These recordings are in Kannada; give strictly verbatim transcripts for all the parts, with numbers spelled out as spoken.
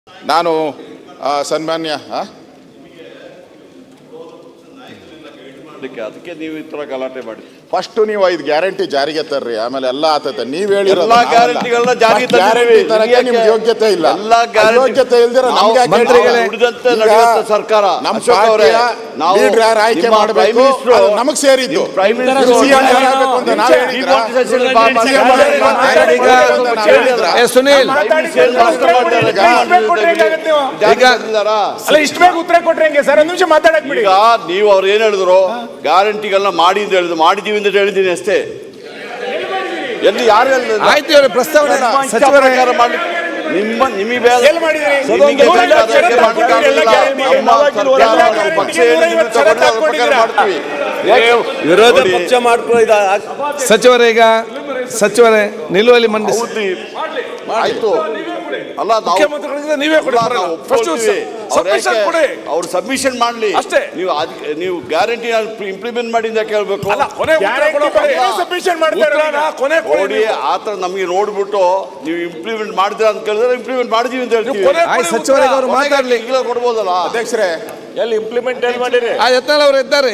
ನಾನು ಸನ್ಮಾನ್ಯ ಅದಕ್ಕೆ ನೀವು ಈ ತರ ಗಲಾಟೆ ಮಾಡಿ ಫಸ್ಟ್ ನೀವು ಐದು ಗ್ಯಾರಂಟಿ ಜಾರಿಗೆ ತರ್ರಿ, ಆಮೇಲೆ ಎಲ್ಲ ಆತತೆ. ನೀವ್ ಹೇಳಿ ಎಲ್ಲಾ ಗ್ಯಾರಂಟಿಗಳನ್ನ ಜಾರಿಗೆ ತರಕ್ಕೆ ನಿಮ್ಗೆ ಯೋಗ್ಯತೆ ಇಲ್ಲ, ಯೋಗ್ಯತೆ ಇಲ್ದಿರ ಸರ್ಕಾರ ನಮ್ಮ ಲೀಡರ್ ಯಾರು ಆಯ್ಕೆ ಮಾಡಬೇಕು ನಮಗ್ ಸೇರಿದ್ದು. ಸುನೀಲ್ ಇಷ್ಟು ಬೇಗ ಉತ್ತರ ಕೊಟ್ರೆ ಹೆಂಗೆ ಸರ್? ಒಂದು ನಿಮಿಷ ಮಾತಾಡಕ್ ಬಿಡಿ. ಈಗ ನೀವು ಅವ್ರು ಏನ್ ಹೇಳಿದ್ರು, ಗ್ಯಾರಂಟಿಗಳನ್ನ ಮಾಡಿ ಅಂತ ಹೇಳಿದ್ರು, ಮಾಡಿದೀವಿ ಅಂತ ಹೇಳಿದೀನಿ ಅಷ್ಟೇ. ಎಲ್ಲಿ ಯಾರು ಆಯ್ತು ಇವರು ಪ್ರಸ್ತಾವನೆ ಸಚಿವರ ಮಾಡಿ ನಿಮ್ಮ ನಿಮಗೆ ವಿರೋಧ ಪಕ್ಷ ಮಾಡ್ಕೊಳ್ಳಿ. ಸಚಿವರೇ ಈಗ ಸಚಿವರೇ ನಿಲುವಳಿ ಮಂಡಿಸಿ ಆಯ್ತು ಅಲ್ಲ, ನೀವೇ ಅವ್ರು ಸಬ್ಮಿಷನ್ ಮಾಡ್ಲಿ ಅಷ್ಟೇ. ನೀವು ನೀವು ಗ್ಯಾರಂಟಿ ಇಂಪ್ಲಿಮೆಂಟ್ ಮಾಡಿ ಅಂತ ಕೇಳ್ಬೇಕು. ನೋಡಿ ಆತರ ನಮ್ಗೆ ನೋಡ್ಬಿಟ್ಟು ನೀವು ಇಂಪ್ಲಿಮೆಂಟ್ ಮಾಡಿದ್ರ ಅಂತ ಕೇಳಿದ್ರೆ ಇಂಪ್ಲಿಮೆಂಟ್ ಮಾಡಿದೀವಿ ಅಂತ ಹೇಳ್ತೀವಿ. ಸಚಿವರಿಗೆ ಅವರು ಮಾತಾಡ್ಲಿ ಈಗ ಕೊಡ್ಬೋದಲ್ಲ ಅಧ್ಯಕ್ಷರೇ. ಎಲ್ಲಿ ಇಂಪ್ಲಿಮೆಂಟ್ ಎಲ್ಲಿ ಮಾಡಿರಿ? ಆ ಯತ್ನಾಳ್ ಅವರು ಇದ್ದಾರೆ.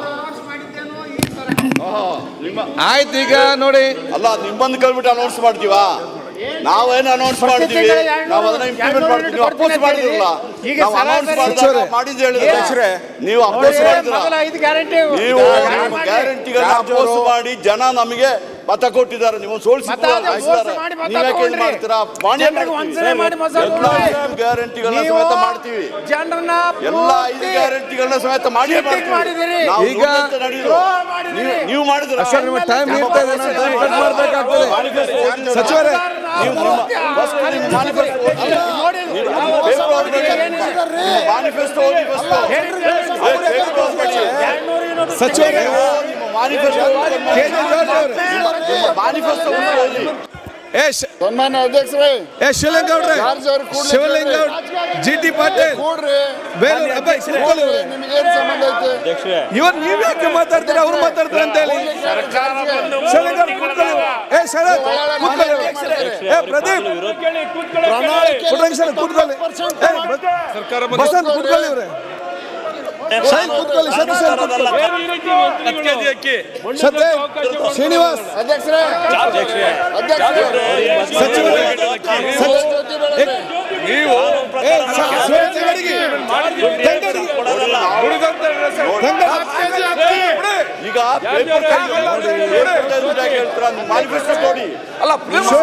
ಆಯ್ತು ಈಗ ನೋಡಿ, ಅಲ್ಲ ನಿಮ್ಮನ್ನು ಕೇಳ್ಬಿಟ್ಟು ಅನೌನ್ಸ್ ಮಾಡ್ತೀವಾ? ನಾವೇನು ಅನೌನ್ಸ್ ಮಾಡಿದೀವಿ, ನಾವು ಅದನ್ನ ಇಂಪ್ಲಿಮೆಂಟ್ ಮಾಡ್ತೀವಿ. ನೀವು ಅಪೋಸ್ ಮಾಡಿದ್ರಲ್ಲ, ನಾವು ಅನೌನ್ಸ್ ಮಾಡಿದಾಗ ಮಾಡಿದ್ದು ಹೇಳಿದ್ರೆ ನೀವು ಅಪೋಸ್ ಮಾಡಿದ್ರ. ನೀವು ಗ್ಯಾರಂಟಿಗಳನ್ನ ಅಪೋಸ್ ಮಾಡಿ ಜನ ನಮಗೆ ಮತ ಕೊಟ್ಟಿದ್ದಾರೆ, ನೀವು ಸೋಲಿಸಿದ್ದಾರೆ. ನೀವ್ಯಾಕೆ ಮಾಡ್ತೀರಾ? ಗ್ಯಾರಂಟಿಗಳನ್ನ ಸಮೇತ ಮಾಡ್ತೀವಿ, ಎಲ್ಲ ಐದು ಗ್ಯಾರಂಟಿಗಳನ್ನ ಸಮೇತ ಮಾಡಿ ಈಗ ನೀವು ಮಾಡಿದ್ರ. ಟೈಮ್ ಇರ್ತಾ ಇದೆ, ಸಚಿವರೇ ಮಾನಿಫೆಸ್ಟೋ ಸಚಿವರೇ ಸನ್ಮಾನ್ಯ ಅಧ್ಯಕ್ಷರೇ, ಏ ಶಿವಲಿಂಗೌಡ್ರೆ, ಶಿವಲಿಂಗೌಡ್, ಜಿ ಟಿ ಪಾಟೀಲ್, ನಿಮಗೇನು ಸಂಬಂಧ ಐತೆ? ಇವ್ರು ನೀವ್ ಯಾಕೆ ಮಾತಾಡ್ತೀರಾ? ಅವ್ರು ಮಾತಾಡ್ತಾರೆ ಅಂತ ಹೇಳಿ. ಶಿವಲಿಂಗೌಡ್ ಕೂತ್ಕೊಳ್ಳಿ. ಏ ಶರತ್ ಕೂತ್ಕೊಳ್ಳಿ. ಏ ಪ್ರದೀಪ್ ಕೂತ್ಕೊಳ್ಳಿ. ಬಸಂತ್ ಕೂತ್ಕೊಳ್ಳಿ. ಇವ್ರೆ ಶೈನ್ ಕೂತ್ಕೊಳ್ಳಿ. ಶ್ರೀನಿವಾಸ್ ಅಧ್ಯಕ್ಷರೇ, ಈಗ ಮಾನಿಫೆಸ್ಟೋ ನೋಡಿ. ಅಲ್ಲ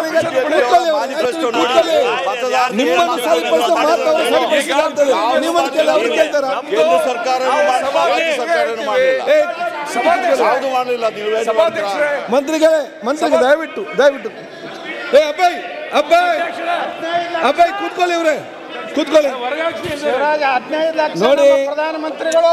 ನಿಮ್ಮನ್ನು ಸರಿಪಡಿಸೋ ಮಾತು ನಿಮ್ಮನ್ನು ಕೇಳ್ತಾರ. ಕೇಂದ್ರ ಸರ್ಕಾರ ಯಾವುದು ಮಾಡಲಿಲ್ಲ. ಮಂತ್ರಿಗಳೇ ಮಂತ್ರಿಗಳು ದಯವಿಟ್ಟು ದಯವಿಟ್ಟು ಏ ಅಬ್ಬಾಯ್ ಅಬ್ಬಾಯ್ ಅಬ್ಬಾಯ್ ಕೂತ್ಕೊಳ್ಳಿ. ಇವ್ರೆ ಕೂತ್ಕೊಳ್ಳಿ. ನೋಡಿ ಪ್ರಧಾನಮಂತ್ರಿಗಳು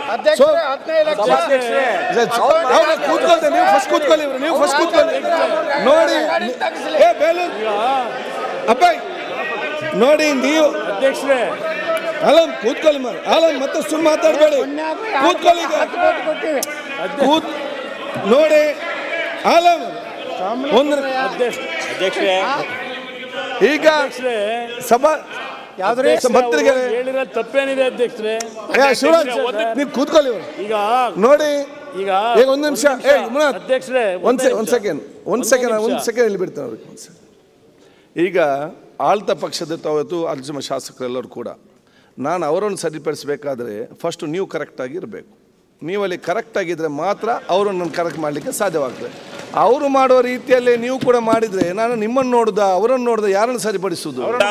ಕೂತ್ಕೊಳ್ತೇವೆ. ನೀವು ಫಸ್ಟ್ ಕೂತ್ಕೊಳ್ಳಿ. ಇವ್ರು ನೀವು ಫಸ್ಟ್ ಕೂತ್ಕೊಳ್ಳಿ. ನೋಡಿ ಏ ಬೇಲೂರ್ ಅಬ್ಬಾಯ್ ನೋಡಿ ನೀವು ಅಧ್ಯಕ್ಷರೇ ಆಲಂ ಕೂತ್ಕೊಳ್ಳಿ. ಮಾರ ಆಲಂ ಮತ್ತೆ ಸುಮ್ಮ ಮಾತಾಡಬೇಡಿ, ಕೂತ್ಕೊಳ್ಳಿ. ಕೂತ್ ನೋಡಿ ಆಲಂ ಒಂದು ಅಧ್ಯಕ್ಷರೇ ಈಗ ಸಭಾ ಯಾವ್ದ್ರೆ ಮಂತ್ರಿಗಳೇ ಹೇಳಿರೋ ತಪ್ಪೇನಿದೆ ಅಧ್ಯಕ್ಷರೇ? ಶಿವರಾಜ್ ನೀವು ಕೂತ್ಕೊಳ್ಳಿ. ಈಗ ನೋಡಿ ಈಗ ಈಗ ಒಂದು ನಿಮಿಷ ಅಧ್ಯಕ್ಷರೇ ಒಂದ್ ಒಂದ್ ಸೆಕೆಂಡ್ ಒಂದ್ ಸೆಕೆಂಡ್ ಒಂದ್ ಸೆಕೆಂಡ್ ಇಲ್ಲಿ ಬಿಡ್ತೇನೆ ಅವ್ರಿಗೆ. ಈಗ ಆಳ್ತ ಪಕ್ಷದ ತಾವತ್ತು ಅರ್ಜುನ ಶಾಸಕರೆಲ್ಲರೂ ಕೂಡ ನಾನು ಅವರನ್ನು ಸರಿಪಡಿಸಬೇಕಾದ್ರೆ ಫಸ್ಟ್ ನೀವು ಕರೆಕ್ಟಾಗಿ ಇರಬೇಕು. ನೀವಲ್ಲಿ ಕರೆಕ್ಟಾಗಿದ್ದರೆ ಮಾತ್ರ ಅವರನ್ನು ನಾನು ಕರೆಕ್ಟ್ ಮಾಡಲಿಕ್ಕೆ ಸಾಧ್ಯವಾಗ್ತದೆ. ಅವರು ಮಾಡೋ ರೀತಿಯಲ್ಲೇ ನೀವು ಕೂಡ ಮಾಡಿದರೆ ನಾನು ನಿಮ್ಮನ್ನು ನೋಡ್ದ ಅವರನ್ನು ನೋಡ್ದ ಯಾರನ್ನು ಸರಿಪಡಿಸುವುದು? ಆಯ್ತು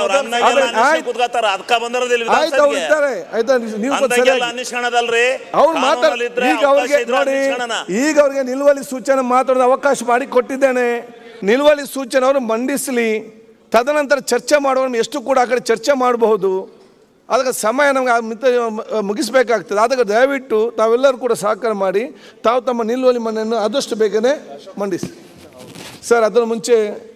ಅವ್ರು ಇದ್ದಾರೆ ಆಯ್ತಾ, ನೀವು ಅವ್ರು ಮಾತಾಡಿ. ಈಗ ಅವ್ರಿಗೆ ನೋಡಿ, ಈಗ ಅವ್ರಿಗೆ ನಿಲುವಳಿ ಸೂಚನೆ ಮಾತಾಡೋದು ಅವಕಾಶ ಮಾಡಿ ಕೊಟ್ಟಿದ್ದೇನೆ. ನಿಲುವಳಿ ಸೂಚನೆ ಅವರು ಮಂಡಿಸಲಿ, ತದನಂತರ ಚರ್ಚೆ ಮಾಡುವ ಎಷ್ಟು ಕೂಡ ಆ ಕಡೆ ಚರ್ಚೆ ಮಾಡಬಹುದು. ಅದಕ್ಕೆ ಸಮಯ ನಮ್ಗೆ ಮಿತ ಮುಗಿಸ್ಬೇಕಾಗ್ತದೆ. ಅದಕ್ಕೆ ದಯವಿಟ್ಟು ತಾವೆಲ್ಲರೂ ಕೂಡ ಸಹಕಾರ ಮಾಡಿ ತಾವು ತಮ್ಮ ನಿಲುವಳಿ ಮನೆಯನ್ನು ಆದಷ್ಟು ಬೇಗನೆ ಮಂಡಿಸಿ. ಸರ್ ಅದರ ಮುಂಚೆ